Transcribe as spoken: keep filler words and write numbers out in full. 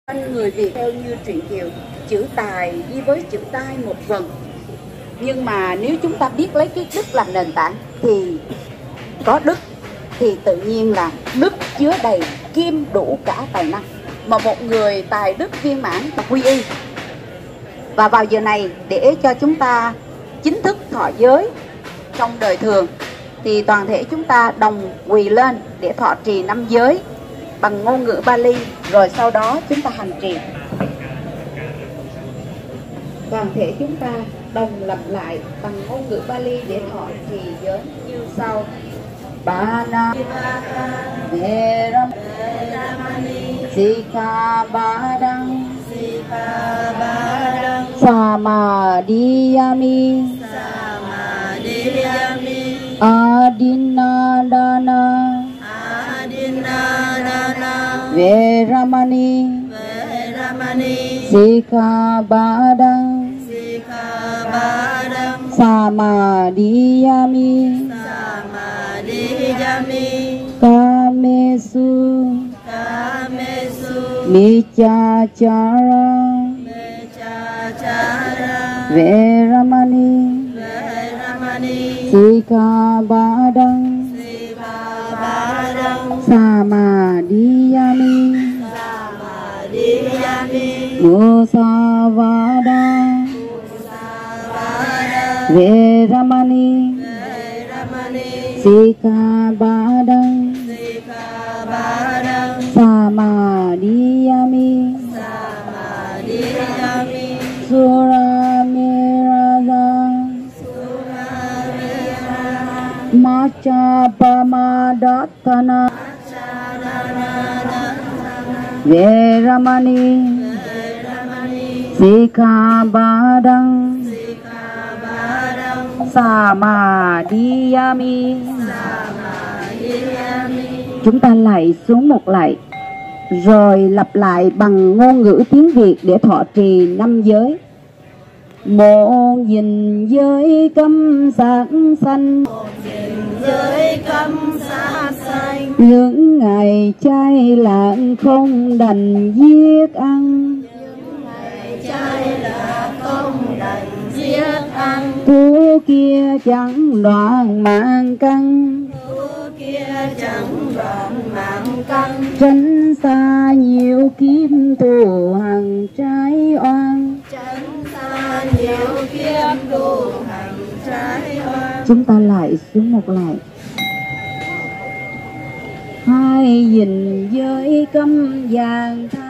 Người Việt theo như truyện Kiều, chữ tài đi với chữ tai một vần. Nhưng mà nếu chúng ta biết lấy cái đức làm nền tảng thì có đức, thì tự nhiên là đức chứa đầy kim đủ cả tài năng. Mà một người tài đức viên mãn là quy y. Và vào giờ này để cho chúng ta chính thức thọ giới trong đời thường thì toàn thể chúng ta đồng quỳ lên để thọ trì năm giới bằng ngôn ngữ Bali, rồi sau đó chúng ta hành trì. Toàn thể chúng ta đồng lặp lại bằng ngôn ngữ Bali để thọ trì giới như sau: Bana Veramani Sikhabadang Samadhiyami Adinadana Veramani Sikhabadang Samadhiyami Kamesu Michachara Veramani Sikhabadang Samadhiyami Musavada Veramani Sikhabadang Samadhiyami Suramirada Machapamadhatthana Veramani Sikhabadang Samadhiyami. Chúng ta lại xuống một lại, rồi lặp lại bằng ngôn ngữ tiếng Việt để thọ trì năm giới. Một gìn giới cấm sát sanh, những ngày chay lạng không đành giết ăn, thú kia chẳng đoạn mạng căn, tránh xa nhiều kiếm thù hằn trái oan. Chúng ta lại xuống một lại. Hai gìn giới cấm vàng